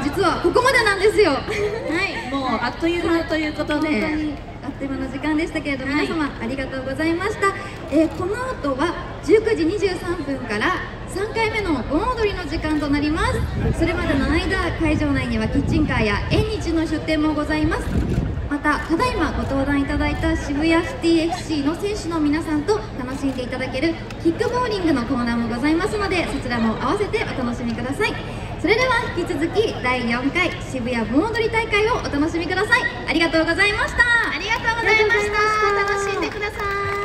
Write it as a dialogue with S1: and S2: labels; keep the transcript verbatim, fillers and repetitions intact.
S1: 実はここまでなんですよ。はい、
S2: もうあっという間ということで、
S1: 本当にあっという間の時間でしたけれども、はい、皆様ありがとうございました。えー、この後はじゅうくじにじゅうさんぷんからさんかいめの盆踊りの時間となります。それまでの間、会場内にはキッチンカーや縁日の出店もございます。また、ただいまご登壇いただいた渋谷シティ エフシー の選手の皆さんと楽しんでいただけるキックボーリングのコーナーもございますので、そちらも合わせてお楽しみください。それでは引き続きだいよんかい渋谷盆踊り大会をお楽しみください。ありがとうございました。
S2: ありがとうございました。楽しんでください。